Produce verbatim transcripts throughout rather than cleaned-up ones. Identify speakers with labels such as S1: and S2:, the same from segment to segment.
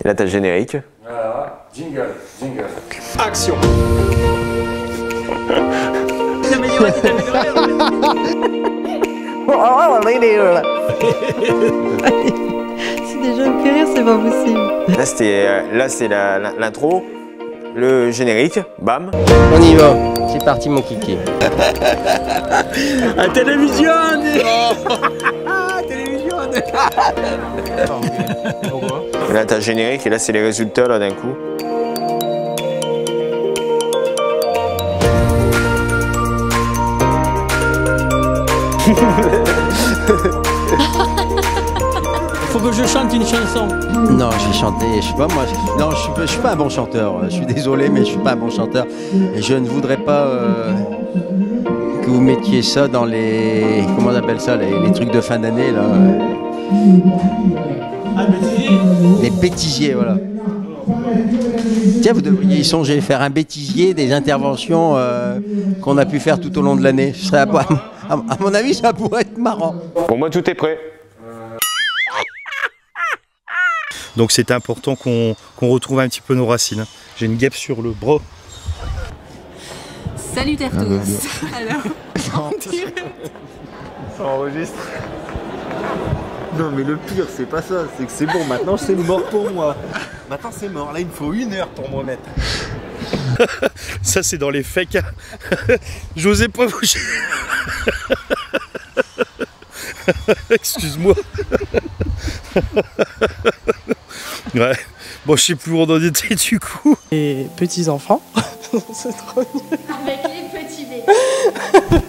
S1: Et là, t'as le générique.
S2: Voilà, jingle, jingle. Action.
S3: C'est amélioré, c'est amélioré.
S4: Si déjà me fait rire, c'est pas possible.
S1: Là, c'était, euh, là, c'est la, la, l'intro, le générique, bam.
S5: On y va, c'est parti mon kiki.
S3: À télévision. Télévision.
S1: Et là, t'as le générique et là, c'est les résultats là d'un coup.
S3: Faut que je chante une chanson.
S5: Non, je vais chanter, je sais pas moi, je, non, je suis, pas, je suis pas un bon chanteur, je suis désolé, mais je suis pas un bon chanteur. Et je ne voudrais pas euh, que vous mettiez ça dans les, comment on appelle ça, les, les trucs de fin d'année là.
S3: Ah, bêtisier.
S5: Les bêtisiers, voilà. Tiens, vous devriez y songer, faire un bêtisier des interventions euh, qu'on a pu faire tout au long de l'année. À, à mon avis, ça pourrait être marrant.
S1: Pour moi, tout est prêt.
S6: Donc c'est important qu'on qu'on retrouve un petit peu nos racines. J'ai une guêpe sur le bras.
S4: Salut à tous. Alors, on dirait...
S2: Ça enregistre. Non mais le pire c'est pas ça, c'est que c'est bon, maintenant c'est mort pour moi. Maintenant c'est mort, là il me faut une heure pour m'en mettre.
S6: Ça c'est dans les fakes. J'osais pas bouger. Excuse-moi. Ouais. Bon, je sais plus où on en était du coup.
S7: Les petits enfants, c'est trop nul.
S8: Avec les petits bébés.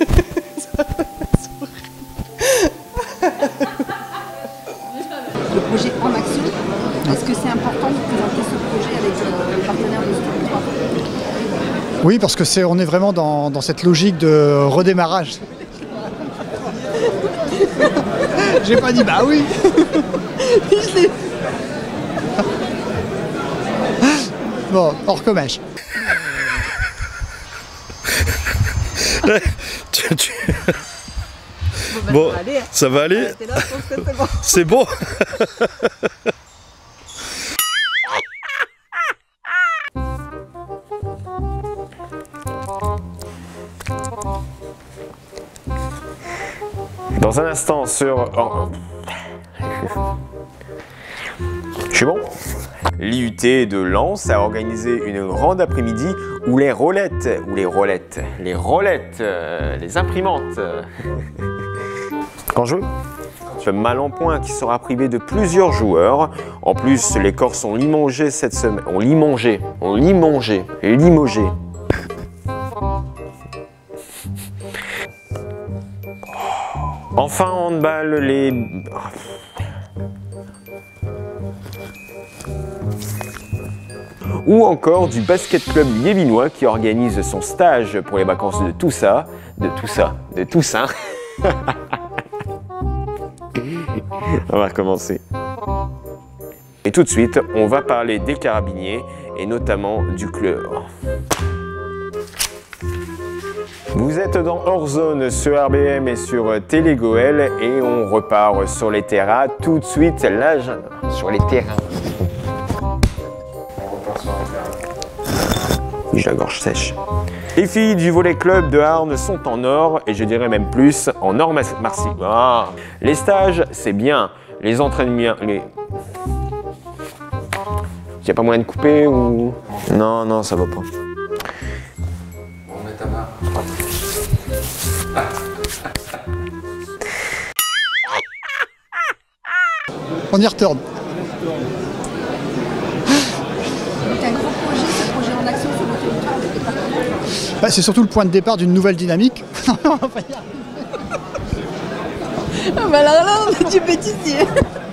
S9: Le projet En Action, est-ce que c'est important de présenter ce projet avec euh, le partenaire de ce territoire?
S10: Oui, parce que c'est, on est vraiment dans, dans cette logique de redémarrage. J'ai pas dit bah oui. Je l'ai... Bon, on recommence.
S6: tu, tu... Bon, bah, bon ça va aller, hein. Ça va aller. C'est bon.
S1: Dans un instant sur... Oh. Je suis bon. L'I U T de Lens a organisé une grande après-midi où les roulettes, ou les roulettes, les roulettes, euh, les imprimantes. Quand je veux. Ce mal en point qui sera privé de plusieurs joueurs. En plus, les Corses ont limogé cette semaine. On limogé, on limogé, limogé. Enfin, en handball, les... Ou encore du basket club yévinois qui organise son stage pour les vacances de tout ça, de tout ça, de Toussaint. On va recommencer. Et tout de suite, on va parler des carabiniers et notamment du club. Vous êtes dans Hors Zone sur R B M et sur Télé Goël et on repart sur les terrains tout de suite. Là, je... sur les terrains. J'ai la gorge sèche. Les filles du volley club de Arnes sont en or et je dirais même plus en or marseillais. Ah, les stages, c'est bien. Les entraînements, les... Il n'y a pas moyen de couper ou... Non, non, ça va pas.
S2: On met ta main.
S10: On y retourne.
S9: C'est un gros projet, ce projet En Action sur le territoire des départements.
S10: Bah, c'est surtout le point de départ d'une nouvelle dynamique. On va pas y arriver.
S4: Ah bah alors là, on a du bêtisier.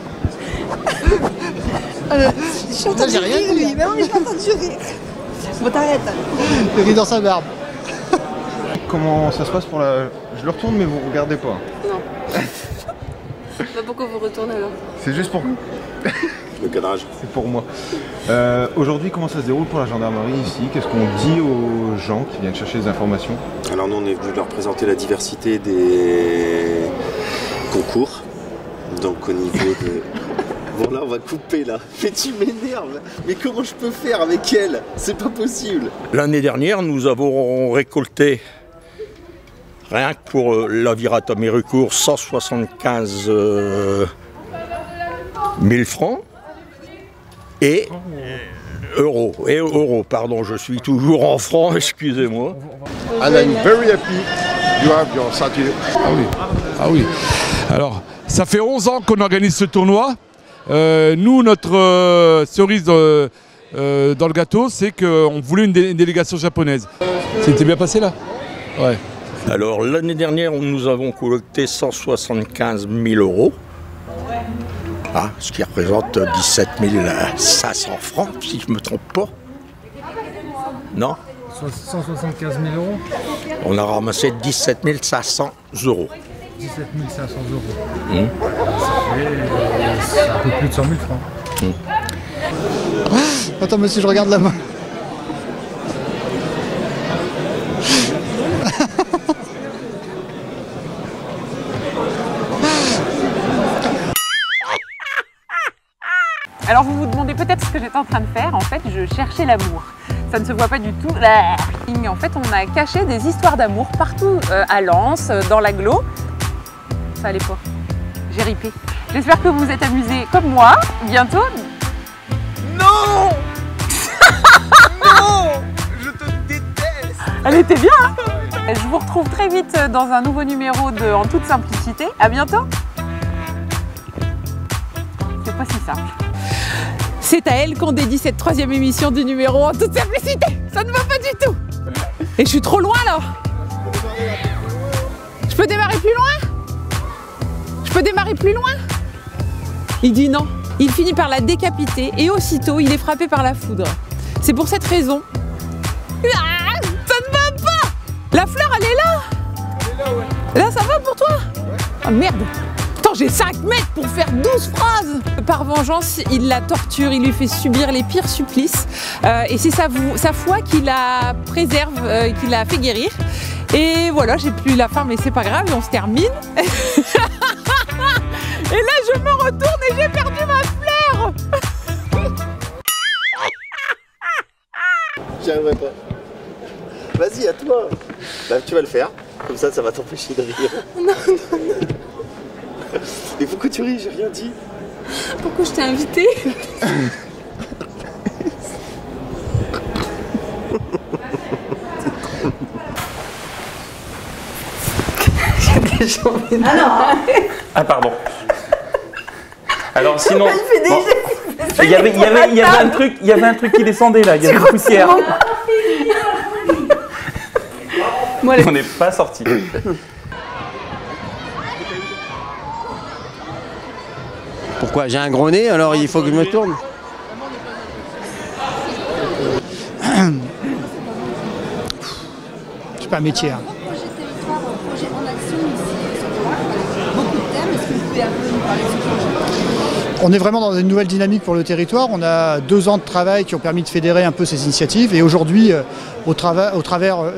S4: Je suis en train de rire, lui. Mais non, mais je suis en train de rire. Bon, t'arrêtes.
S10: Il rit dans sa barbe.
S2: Comment ça se passe pour la... Je le retourne mais vous regardez pas.
S4: Non. Bah pourquoi vous retournez alors?
S2: C'est juste pour...
S1: Le cadrage.
S2: C'est pour moi. Euh, Aujourd'hui, comment ça se déroule pour la gendarmerie ici? Qu'est-ce qu'on dit aux gens qui viennent chercher des informations?
S11: Alors nous, on est venu leur présenter la diversité des concours. Donc au niveau de...
S2: Bon là on va couper là. Mais tu m'énerves. Mais comment je peux faire avec elle? C'est pas possible.
S12: L'année dernière, nous avons récolté, rien que pour euh, la virate à Méricourt, cent soixante-quinze mille francs et euros. Et euros, pardon, je suis toujours en francs, excusez-moi.
S13: And I'm very happy you have your Saturday.
S14: Ah oui, ah oui. Alors, ça fait onze ans qu'on organise ce tournoi. Euh, nous, notre euh, cerise euh, euh, dans le gâteau, c'est qu'on voulait une, dé une délégation japonaise. C'était bien passé là? Ouais.
S12: Alors, l'année dernière, nous avons collecté cent soixante-quinze mille euros. Ah, ce qui représente dix-sept mille cinq cents francs, si je ne me trompe pas. Non?
S15: cent soixante-quinze mille euros.
S12: On a ramassé dix-sept mille cinq cents euros.
S15: dix-sept mille cinq cents euros.
S12: Mmh.
S15: C'est un peu plus de cent mille francs.
S12: Mmh.
S10: Attends, monsieur, je regarde la main.
S16: Alors vous vous demandez peut-être ce que j'étais en train de faire. En fait, je cherchais l'amour. Ça ne se voit pas du tout. En fait, on a caché des histoires d'amour partout euh, à Lens, dans l'agglo. Ça allait pas. J'ai ripé. J'espère que vous vous êtes amusés comme moi. Bientôt.
S2: Non. Non. Je te déteste.
S16: Elle était bien, hein. Je vous retrouve très vite dans un nouveau numéro de En toute simplicité. À bientôt. C'est pas si simple. C'est à elle qu'on dédie cette troisième émission du numéro En toute simplicité. Ça ne va pas du tout. Et je suis trop loin là. Je peux démarrer plus loin? Je peux démarrer plus loin? Il dit non. Il finit par la décapiter et aussitôt il est frappé par la foudre. C'est pour cette raison. Ah, ça ne va pas. La fleur elle est là. Elle est là, ouais. Là ça va pour toi? Ouais. Ah merde. J'ai cinq mètres pour faire douze phrases. Par vengeance, il la torture, il lui fait subir les pires supplices. Euh, et c'est sa, sa foi qui la préserve, euh, qui la fait guérir. Et voilà, j'ai plus la fin, mais c'est pas grave, on se termine. Et là, je me retourne et j'ai perdu ma fleur.
S2: J'y arriverai pas. Vas-y, à toi. Bah, tu vas le faire. Comme ça, ça va t'empêcher de rire.
S9: Non, non, non.
S2: Et pourquoi tu ris? J'ai rien dit.
S9: Pourquoi je t'ai invité?
S1: Ah non. Ah pardon. Alors sinon, il fait bon, il y avait, il y avait, il y avait un truc, il y avait un truc qui descendait là, il y avait une poussière. Moi, on n'est pas sorti.
S5: Pourquoi? J'ai un gros nez, alors il faut que je me tourne.
S10: C'est pas un métier. Hein.
S9: Projet territoire, projet en action ici, beaucoup de thèmes. Est-ce que vous pouvez un peu nous parler de ce projet?
S10: On est vraiment dans une nouvelle dynamique pour le territoire. On a deux ans de travail qui ont permis de fédérer un peu ces initiatives. Et aujourd'hui, euh, au, trava au travers... Euh...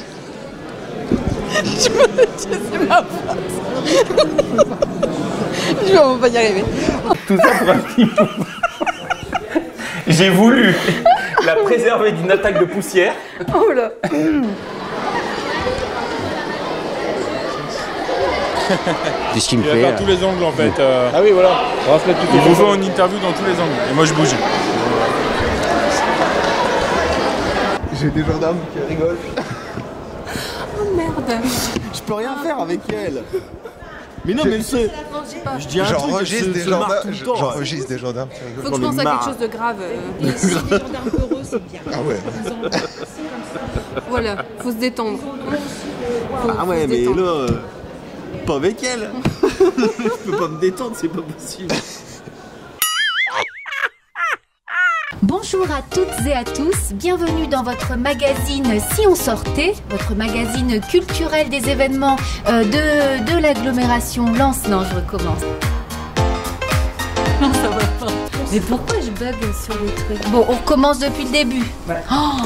S4: Je me dis, c'est ma faute. Je vais pas y arriver.
S1: Tout ça pour un petit mot. J'ai voulu la préserver d'une attaque de poussière.
S4: Oh là.
S5: C'est ce qu'il me
S17: Il va
S5: fait.
S17: faire tous les angles en fait. Euh,
S14: Ah oui, voilà. On va se mettre tout
S17: il vous fait une interview dans tous les angles. Et moi je bouge.
S2: J'ai des gendarmes qui rigolent.
S9: Oh merde.
S2: Je peux rien faire avec elle. Mais non, mais c'est. Je dis un truc.
S13: J'enregistre des gendarmes.
S2: tout le temps.
S13: J'enregistre des gendarmes.
S9: Faut que je pense à quelque chose de grave. Et si les gendarmes heureux, c'est bien.
S13: Ah ouais.
S9: Voilà, faut se détendre. Faut,
S2: Ah ouais, mais là, euh, pas avec elle. Je peux pas me détendre, c'est pas possible.
S18: Bonjour à toutes et à tous, bienvenue dans votre magazine Si on sortait, votre magazine culturel des événements euh, de, de l'agglomération Lens. Non, je recommence.
S9: Non, ça va pas.
S18: Mais pourquoi je bug sur le truc? Bon, on recommence depuis le début. Oh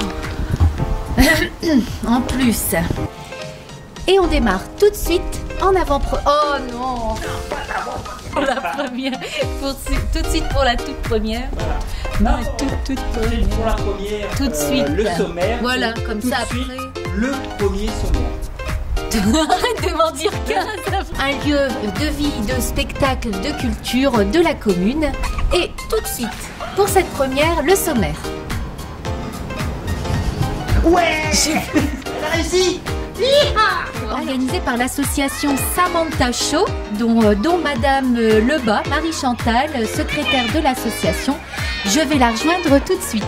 S18: en plus. Et on démarre tout de suite en avant-pro... Oh non. Pour la première, pour, tout de suite pour la toute première.
S3: Non,
S18: la toute, toute première.
S3: Pour la première,
S18: tout de suite.
S3: Euh, le sommaire.
S18: Voilà, comme
S3: tout
S18: ça
S3: de
S18: après.
S3: Suite, le premier sommaire.
S18: Arrête de m'en dire quinze. Un lieu de vie, de spectacle, de culture de la commune. Et tout de suite, pour cette première, le sommaire.
S4: Ouais. Elle a réussi.
S18: Organisé par l'association Samantha Show, dont, euh, dont Madame euh, Lebas, Marie-Chantal, euh, secrétaire de l'association. Je vais la rejoindre tout de suite.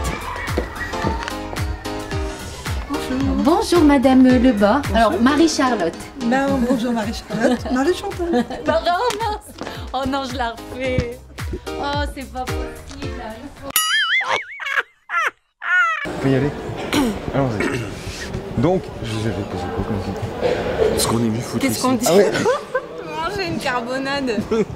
S18: Bonjour. Bonjour Madame Lebas.
S4: Bonjour.
S18: Alors Marie-Charlotte.
S4: Non, bonjour Marie-Charlotte. Marie-Chantal.
S18: Non, non, mince. Oh non, je la refais. Oh, c'est pas possible. Là. Il faut...
S2: On peut y aller. Allons-y. Donc, je vous avais posé quoi comme question? Ce qu'on est venu foutre
S16: Qu'est-ce
S2: ici.
S16: qu'on dit?
S2: Ah ouais.
S16: Manger une carbonade.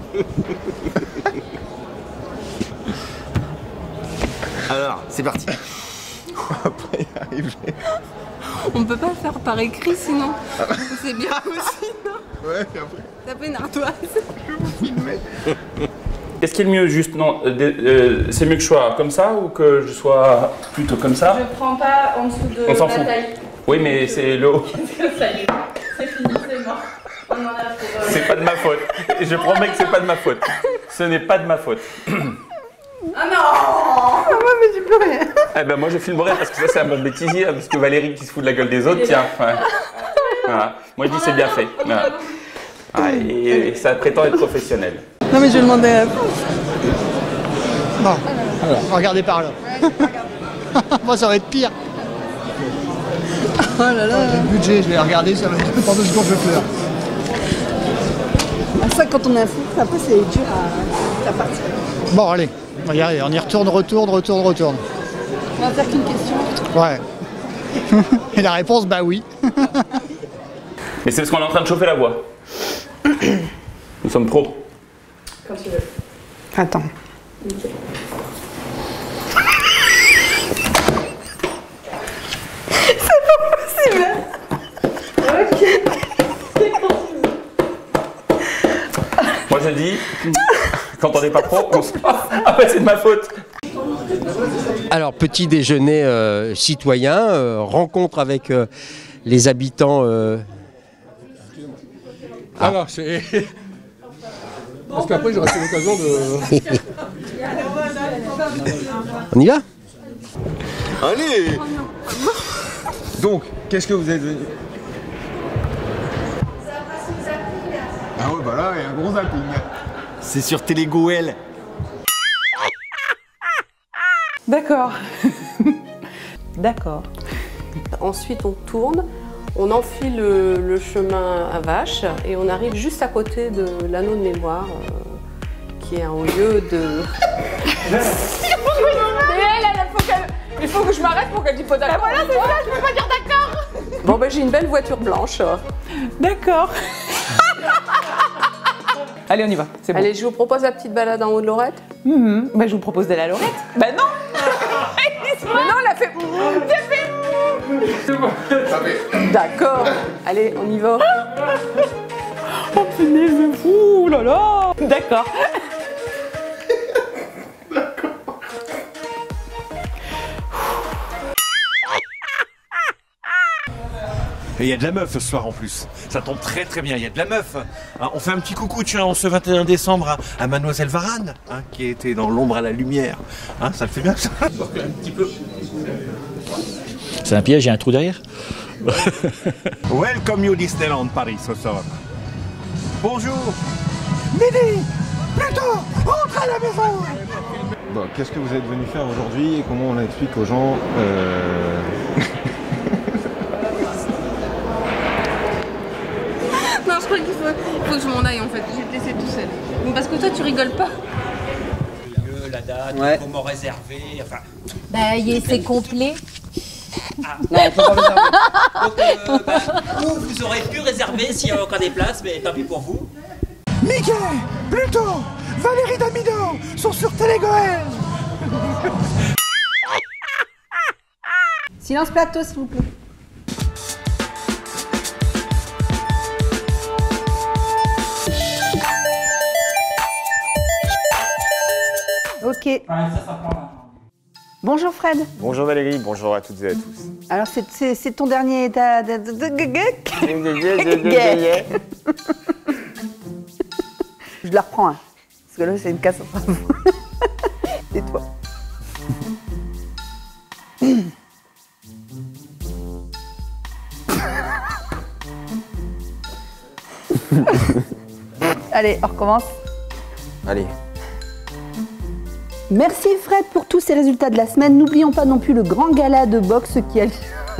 S2: Alors, c'est parti. On va pas y arriver.
S16: On peut pas le faire par écrit sinon. C'est bien aussi, non?
S2: Ouais, et après.
S16: Taper une ardoise.
S2: Je vais vous filmer.
S17: Qu'est-ce qui est le mieux juste? Non, euh, euh, c'est mieux que je sois comme ça ou que je sois plutôt comme ça?
S16: Je prends pas en dessous de
S17: On s'en
S16: la
S17: fout.
S16: taille.
S17: Oui, mais c'est le haut.
S16: Ça y est, c'est fini, c'est mort. On en a pour... Euh...
S17: C'est pas de ma faute. Je promets que c'est pas de ma faute. Ce n'est pas de ma faute.
S16: Ah non! Ah ouais, mais j'ai plus rien.
S17: Eh ben moi je filmerai parce que ça c'est un bon bêtisier, hein, parce que Valérie qui se fout de la gueule des autres, tiens. Ouais. Voilà. Moi je dis c'est bien fait. Voilà. Ah, et, et ça prétend être professionnel.
S4: Non mais je vais demander à...
S10: Bon, alors, regardez par là. Moi ça va être pire.
S4: Oh là là.
S10: J'ai le budget, je vais regarder, ça va être pendant deux secondes je pleure.
S4: Ah, ça quand on est un fou, après c'est dur à, à partir.
S10: Bon allez, on va y arriver, on y retourne, retourne, retourne, retourne.
S4: On va faire qu'une question.
S10: Ouais. Et la réponse, bah oui.
S17: Mais c'est parce qu'on est en train de chauffer la voix. Nous sommes pros.
S16: Quand tu veux. Attends. Okay. C'est pas possible. Ok.
S17: Moi je dis, quand on n'est pas pro, on se... Ah bah c'est de ma faute.
S5: Alors, petit déjeuner euh, citoyen, euh, rencontre avec euh, les habitants. Euh...
S14: Ah non, c'est... Parce qu'après j'aurai l'occasion de...
S5: On y va?
S2: Allez. Donc, qu'est-ce que vous êtes venu? Ah ouais, bah là, il y a un gros zapping. C'est sur Télégoël.
S16: D'accord. D'accord. Ensuite, on tourne, on enfile le, le chemin à vache et on arrive juste à côté de l'anneau de mémoire, euh, qui est un lieu de... Il faut que je m'arrête pour qu'elle dise pas d'accord. Voilà, c'est ça, je peux pas dire d'accord. Bon, ben j'ai une belle voiture blanche. D'accord. Allez, on y va, c'est bon. Allez, je vous propose la petite balade en haut de Lorette. Mmh. Bah, je vous propose de la Lorette. Bah non. Mais non, elle a fait... C'est bon. D'accord. Allez, on y va. Oh punaise, c'est fou, oh là là. D'accord.
S19: Et il y a de la meuf ce soir en plus. Ça tombe très très bien, il y a de la meuf. Hein, on fait un petit coucou tiens, en ce vingt et un décembre à, à Mademoiselle Varane, hein, qui était dans l'ombre à la lumière. Hein, ça le fait bien ça. Un petit peu.
S3: C'est un piège, il y a un trou derrière.
S19: Welcome you Disneyland Paris ce soir. Bonjour. Midi, plutôt, rentre à la maison.
S2: Bon, qu'est-ce que vous êtes venu faire aujourd'hui et comment on explique aux gens euh...
S16: Non, je crois qu'il faut, il faut que je m'en aille en fait, je vais te laisser tout seul. Bon, parce que toi tu rigoles pas.
S3: Le lieu, la date,
S5: ouais.
S3: Comment réserver, enfin...
S18: Bah, y est, c'est complet.
S3: Ah, non, faut pas réserver. Donc, euh, bah, vous, vous aurez pu réserver s'il y a encore des places, mais tant pis pour vous.
S19: Mickey, Pluto, Valérie Damido sont sur Télégoël.
S4: Silence plateau, s'il vous plaît.
S9: Ok. Bonjour Fred.
S1: Bonjour Valérie, bonjour à toutes et à tous.
S9: Alors c'est ton dernier... Ta, ta, ta, ta, je la reprends, hein, parce que là c'est une casse entre vous. Et toi. Allez, on recommence.
S1: Allez.
S9: Merci Fred pour tous ces résultats de la semaine. N'oublions pas non plus le grand gala de boxe qui a lieu.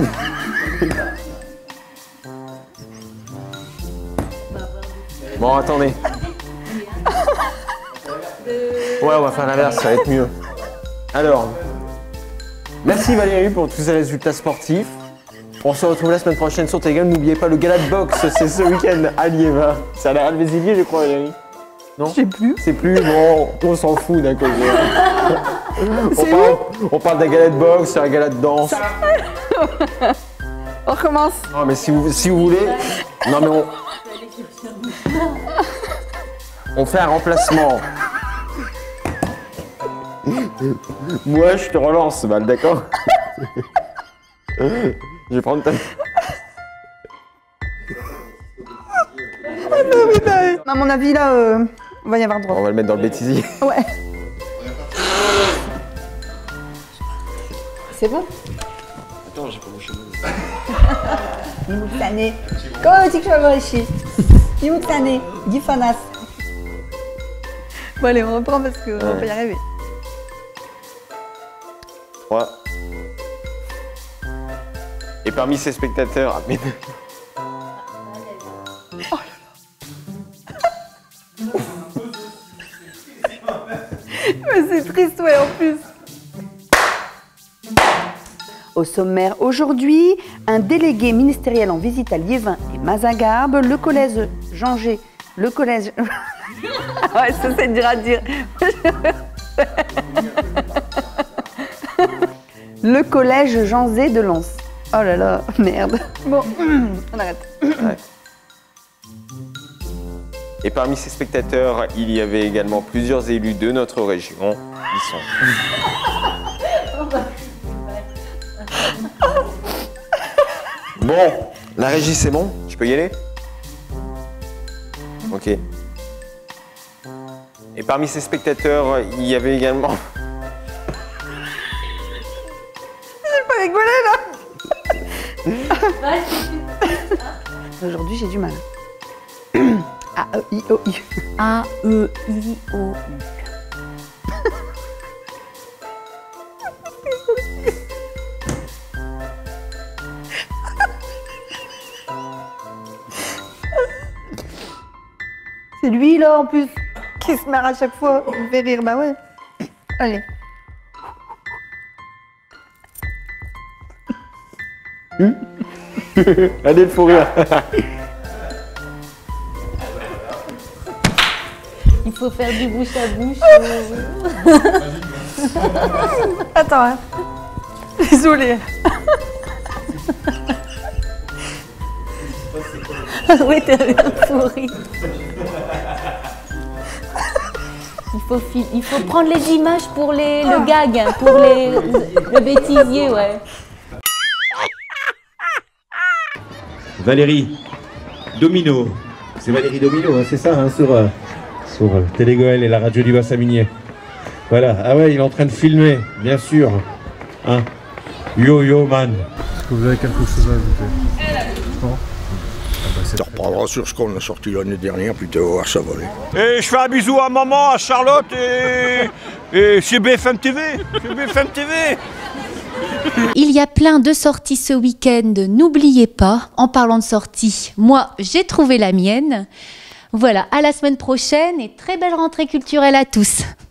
S1: Bon, attendez. Ouais, on va faire l'inverse, ça va être mieux. Alors, merci Valérie pour tous ces résultats sportifs. On se retrouve la semaine prochaine sur Telegram. N'oubliez pas le gala de boxe, c'est ce week-end à Liévin. C'est à la Alvézilier, je crois, Valérie. Non ?
S9: Je sais plus.
S1: C'est plus, bon, on s'en fout d'un côté. on, parle, on parle d'un gala de boxe, c'est un gala de danse.
S9: On recommence.
S1: Non, mais si vous, si vous voulez. Non, mais on. On fait un remplacement. Moi, je te relance, Val, d'accord? Je vais prendre ta.
S9: À mon avis, là, euh, on va y avoir droit.
S1: On va le mettre dans le bêtisier.
S9: Ouais. C'est bon?
S1: Attends, j'ai pas mon cheveu.
S9: Imutane. Comment tu veux ici? Imutane. Gifanas. Bon, allez, on reprend parce qu'on ouais. va pas y arriver.
S1: trois. Et parmi ces spectateurs, mais...
S9: Oh mais c'est triste, ouais, en plus. Au sommaire aujourd'hui, un délégué ministériel en visite à Liévin et Mazingarbe, le collège Jean G, le collège... ouais, ça c'est dur à dire. Le collège Jean Zé de Lens. Oh là là, merde. Bon, on arrête.
S1: Ouais. Et parmi ces spectateurs, il y avait également plusieurs élus de notre région. Ils sont... Bon, la régie c'est bon? Je peux y aller? Ok. Et parmi ces spectateurs, il y avait également...
S9: J'ai pas rigolé là. Aujourd'hui j'ai du mal. A E I O U. A E I O U. C'est lui là en plus qui se marre à chaque fois. Il me fait rire, bah ouais. Allez.
S1: Allez le fou rire.
S18: Il faut faire du bouche à bouche.
S9: Attends, hein. Désolée.
S18: Oui, t'as bien pourri. Il faut, il faut prendre les images pour les, le gag, pour les, le bêtisier, ouais.
S19: Valérie Domino. C'est Valérie Domino, hein, c'est ça, hein, sur, euh, sur euh, Télégoël et la radio du Bassaminier. Voilà. Ah ouais, il est en train de filmer, bien sûr. Hein. Yo yo man.
S15: Est-ce que vous avez quelque chose à ajouter? Non.
S12: Tu reprendras sur ce qu'on a sorti l'année dernière, puis tu vas voir, ça va aller.
S20: Et je fais un bisou à maman, à Charlotte et, et chez B F M T V. Chez B F M T V.
S18: Il y a plein de sorties ce week-end, n'oubliez pas. En parlant de sorties, moi j'ai trouvé la mienne. Voilà, à la semaine prochaine et très belle rentrée culturelle à tous.